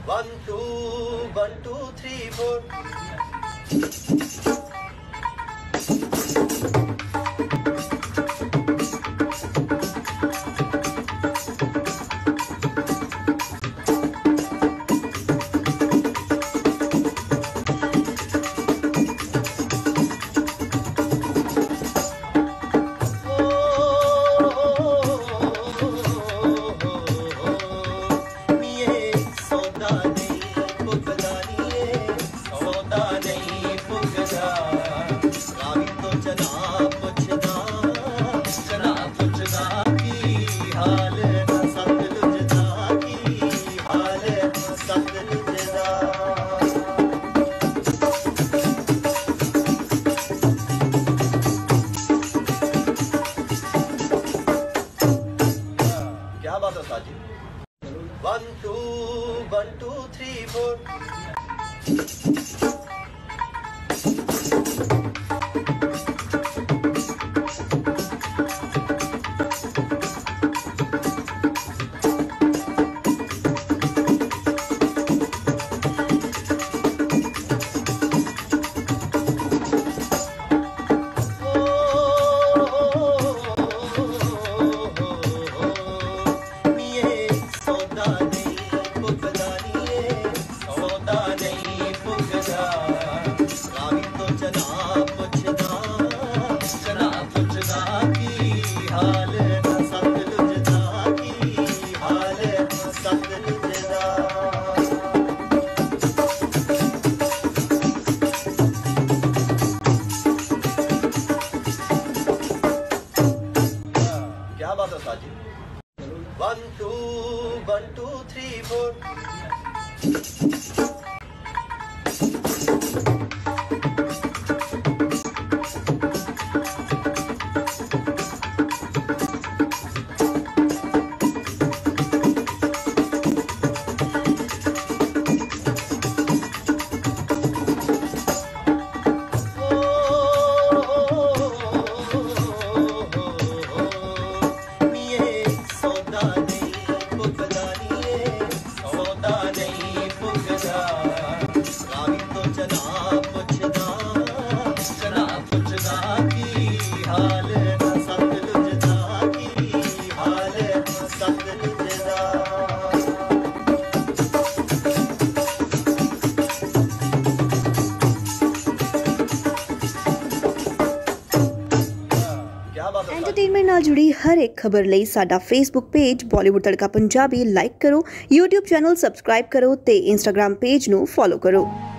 1 2 1 2 3 4। क्या बात है साजी? 1 2 1 2 3 4। क्या बात है साजी? 1 2 1 2 3 4। एंटरटेनमेंट नाल जुड़ी हर एक खबर लई साडा Facebook page Bollywood Tadka Punjabi like करो, यूट्यूब चैनल सबसक्राइब करो ते इंस्टाग्राम पेज नू फॉलो करो।